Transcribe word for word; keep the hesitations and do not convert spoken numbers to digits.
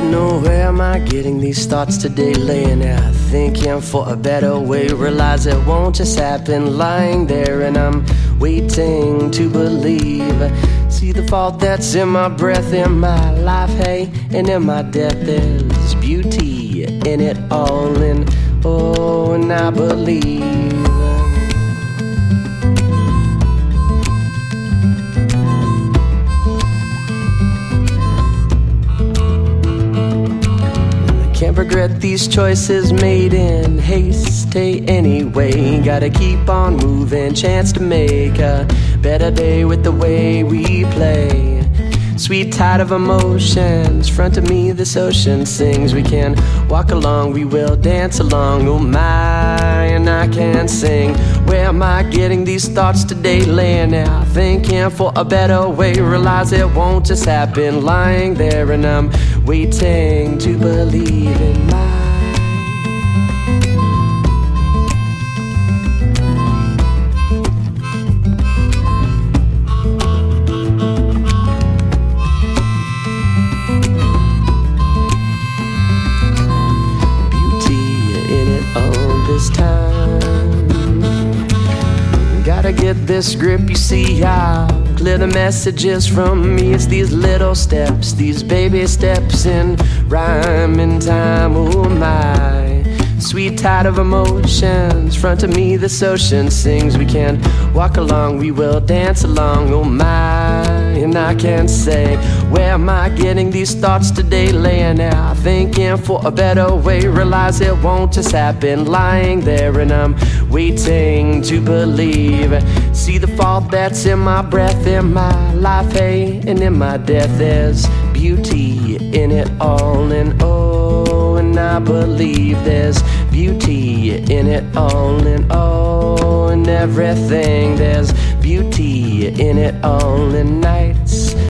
know where am I getting these thoughts today, laying there thinking for a better way. Realize it won't just happen, lying there and I'm waiting to believe. See the fault that's in my breath, in my life, hey, and in my death. There's beauty in it all, and oh, and I believe. Can't regret these choices made in haste. Hey, anyway, gotta keep on moving. Chance to make a better day with the way we play. Sweet tide of emotions, front of me this ocean sings. We can walk along, we will dance along. Oh my, and I can't sing. Where am I getting these thoughts today, laying out thinking for a better way. Realize it won't just happen, lying there and I'm waiting to believe in my this time. Gotta get this grip, you see how clear the messages from me. It's these little steps, these baby steps in rhyme and time. Oh my, sweet tide of emotions, front of me this ocean sings. We can walk along, we will dance along. Oh my, and I can't say where am I getting these thoughts today, laying out thinking for a better way. Realize it won't just happen, lying there and I'm waiting to believe. See the fault that's in my breath, in my life, hey, and in my death. There's beauty in it all, and oh, and I believe there's beauty in it all, and oh, and everything. There's beauty in it all, and nights